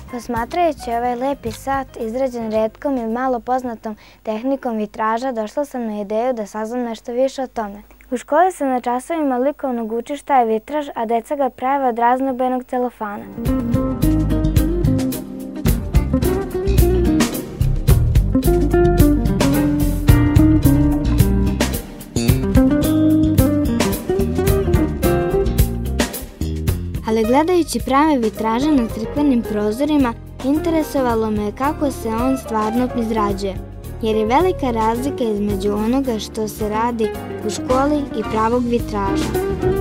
Posmatrajući ovaj lepi sat, izrađen retkom i malo poznatom tehnikom vitraža, došla sam na ideju da saznam nešto više o tome. U školi se na časovima likovnog uči šta je vitraž, a deca ga prave od raznobojenog celofana. Ali gledajući prave vitraže na crkvenim prozorima, interesovalo me kako se on stvarno izrađuje, jer je velika razlika između onoga što se radi u školi i pravog vitraža.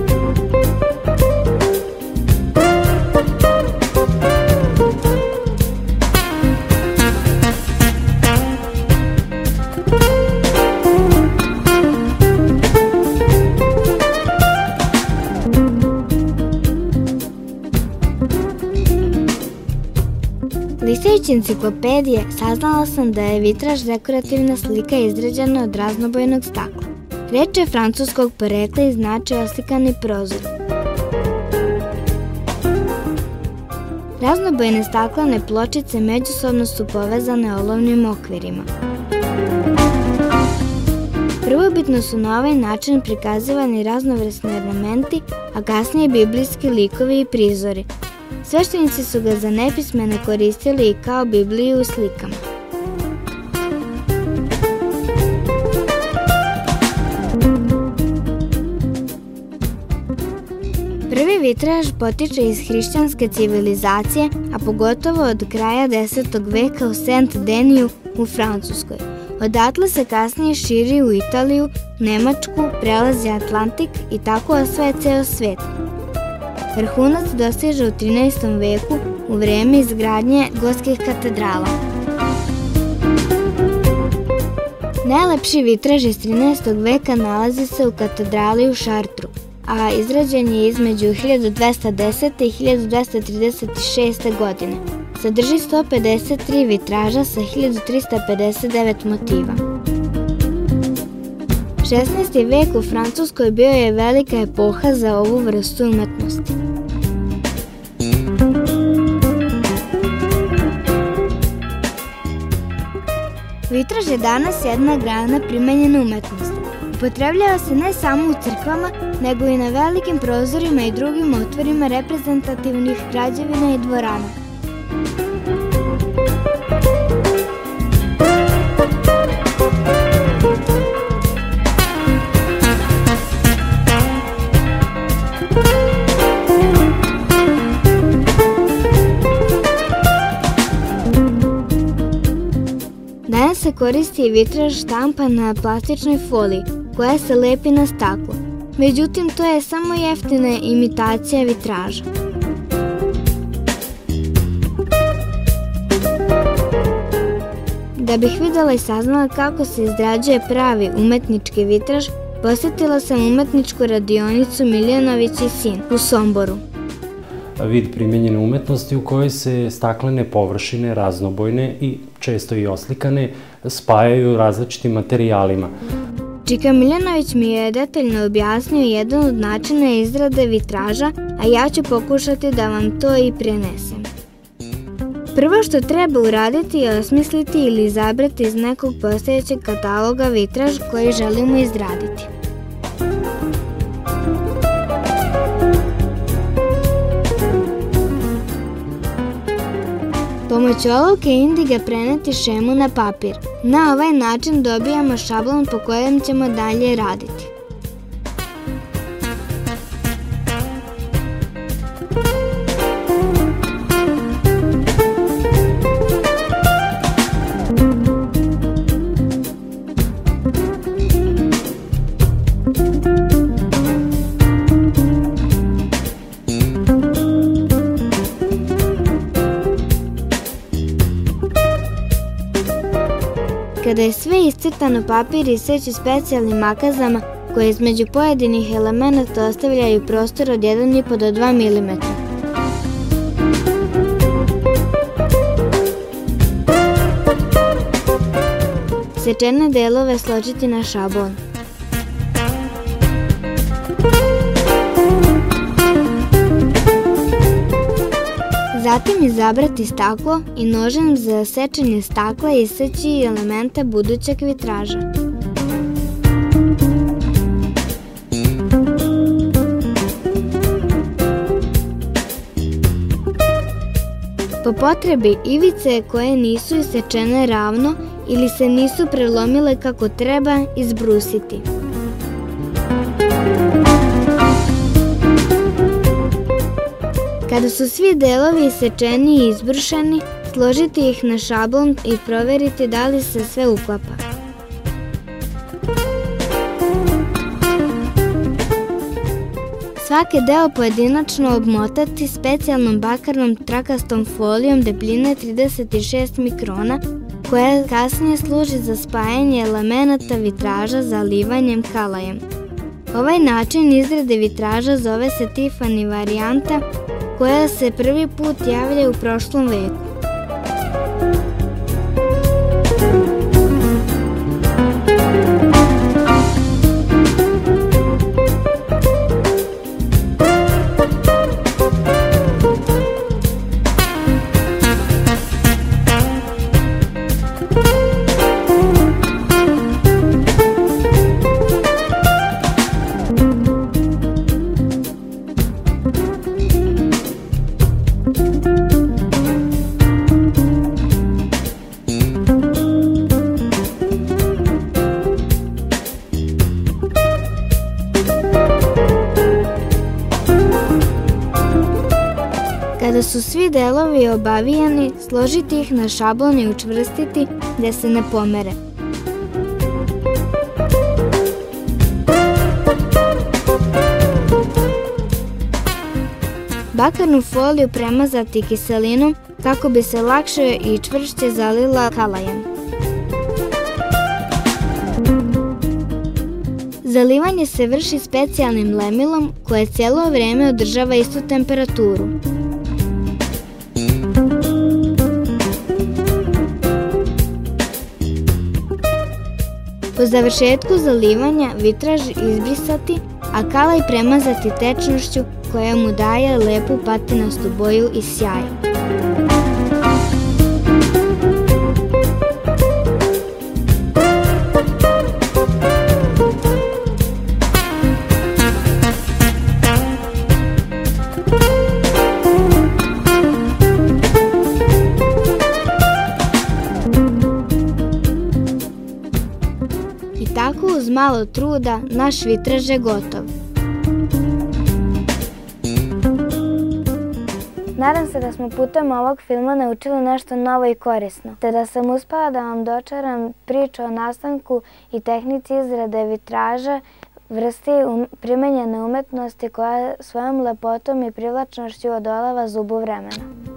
Listajući enciklopedije, saznala sam da je vitraž dekorativna slika izrađena od raznobojenog stakla. Reč je francuskog porekla i znači oslikani prozor. Raznobojene staklene pločice međusobno su povezane olovnim okvirima. Prvobitno su na ovaj način prikazivani raznovrsni ornamenti, a kasnije biblijski likovi i prizori. Sveštenici su ga za nepismene koristili i kao Bibliju u slikama. Prvi vitraž potiče iz hrišćanske civilizacije, a pogotovo od kraja 10. veka u Saint-Deniju u Francuskoj. Odatle se kasnije širi u Italiju, Nemačku, prelazi Atlantik i tako osvaja ceo svet. Vrhunac dostiže u 13. veku u vreme izgradnje gotskih katedrala. Najlepši vitraž iz 13. veka nalazi se u katedrali u Šartru, a izrađen je između 1210. i 1236. godine. Sadrži 153 vitraža sa 1359 motiva. 16. vek u Francuskoj bio je velika epoha za ovu vrstu umetnosti. Vitraž je danas jedna grana primenjene umetnosti. Upotrebljava se ne samo u crkvama, nego i na velikim prozorima i drugim otvorima reprezentativnih građevina i dvorana. Danas se koristi i vitraž štampan na plastičnoj foliji, koja se lepi na staklo. Međutim, to je samo jeftina imitacija vitraža. Da bih videla i saznala kako se izrađuje pravi umetnički vitraž, posjetila sam umetničku radionicu Miljanović i sin u Somboru. Vid primenjene umetnosti u kojoj se staklene površine, raznobojne i često i oslikane, spajaju različitim materijalima. Čika Miljanović mi je detaljno objasnio jedan od načina izrade vitraža, a ja ću pokušati da vam to i prenesem. Prvo što treba uraditi je osmisliti ili izabrati iz nekog postojećeg kataloga vitraž koji želimo izraditi. Pomoću olovke i indiga preneti šemu na papir. Na ovaj način dobijamo šablon po kojem ćemo dalje raditi. Kada je sve iscrtano, papir iseći specijalnim makazama koje između pojedinih elemenata ostavljaju prostor od 1,5 do 2 mm. Sečene delove složiti na šablon. Zatim izabrati staklo i nožem za sečenje stakla iseći elemente budućeg vitraža. Po potrebi ivice koje nisu isečene ravno ili se nisu prelomile kako treba izbrusiti. Kada su svi delovi isečeni i izbrušeni, složiti ih na šablon i proveriti da li se sve uklapa. Svaki deo pojedinačno obmotati specijalnom bakarnom trakastom folijom debljine 36 mikrona, koja kasnije služi za spajanje elemenata vitraža zalivanjem kalajem. Ovaj način izrade vitraža zove se Tiffany varijanta, koja se prvi put javlja u prošlom veku. Kada su svi delovi obavijani, složiti ih na šablon i učvrstiti da se ne pomere. Bakarnu foliju premazati kiselinom kako bi se lakše i čvršće zalila kalajem. Zalivanje se vrši specijalnim lemilom koje cijelo vrijeme održava istu temperaturu. Po završetku zalivanja vitraž izbrisati, a kalaj premazati tečnošću koja mu daje lepu patinastu boju i sjaj. Tako uz malo truda naš vitraž je gotov. Nadam se da smo putem ovog filma naučili nešto novo i korisno, te da sam uspela da vam dočaram priču o nastanku i tehnici izrade vitraža, vrsti primenjene umetnosti koja svojom lepotom i privlačnošću odoleva zubu vremena.